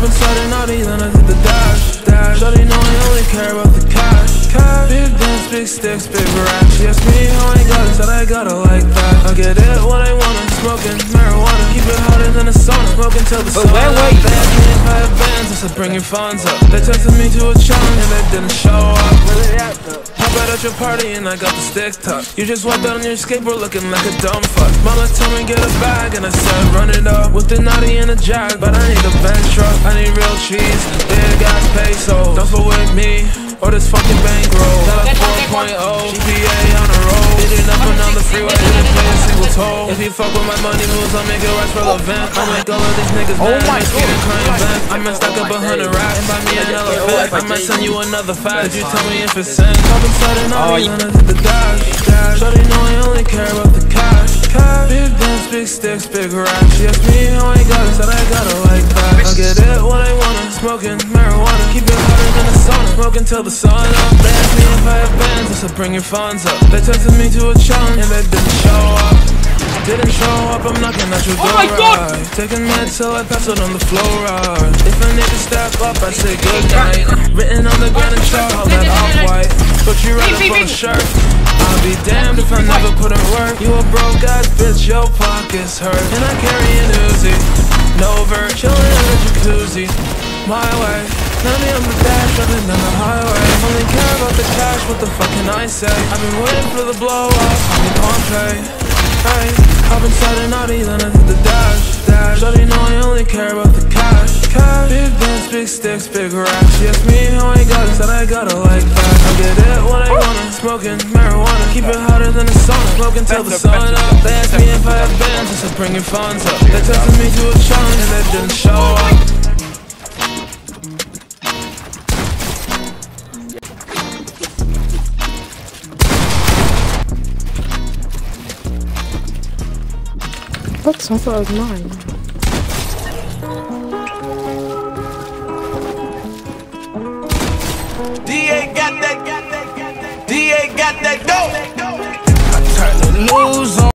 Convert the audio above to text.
inside and naughty, then I hit the dash. Shawty know I only care about the cash. Big dance, big sticks, big racks. She asked me how I got it, said I got it like that. I get it when I wanna, smoking marijuana. Keep it hotter than the sauna, smoking till the sun up. They asked me if I had bands, I said bring your funds up. They texted me to a challenge and they didn't show up. Where they at though? Pop out at your party and I got the stick tucked. You just wiped out on your skateboard looking like a dumb fuck. Mama told me get a bag and I said run it up. With the naughty and a jag, but I need a Benz truck. I need real cheese, big ass pesos. Don't fuck with me or this fucking bankroll. Got a 4.0 GPA on the road. Beating up and on the freeway, didn't pay a single toll. If you fuck with my money moves, I'll make it right relevant. I'll make all of these niggas mad. I might stack up 100 racks and buy me an elephant. I might send you another fax. Did you tell me if it's sent? Pop inside and naughty, then I hit the dash. Shawty know I only care about the cash. Big dance, big sticks, big racks. She asked me how I got it, said I got it like that. I get it when I wanna, smoking marijuana. Keep it hotter than the sauna, smoking till the sun up. They asked me if I had bands, I said bring your funds up. They texted me to a challenge and they didn't show up. Didn't show up, I'm knocking at your door. Right. Taking meds till I pass it on the floor. Right. If a nigga step up, I say good night. Written on the ground and chalk, all that off-white. But you right up on the shirt. I'll be damned if I never put in work. You a broke ass bitch, your pockets hurt. And I carry an Uzi, no vert, chillin' in the jacuzzi. My way, tell me I'm the dash, running down the highway. Only care about the cash, what the fuck can I say? I've been waiting for the blow up, I'm in Pompeii. Hey, hop inside and naughty, then I hit the dash. Shawty know I only care about the cash. Big dance, big sticks, big racks. She asked me how I got it, said I got it like that. I get it when I wanna, smoking marijuana. Keep it hotter than the sauna, smoking till the sun up. They asked me if I had bands, I said bring your funds up. They texted me to a challenge and they didn't show up. Oops, I thought it was mine. DA got that, DA got that dope. I turn the news on.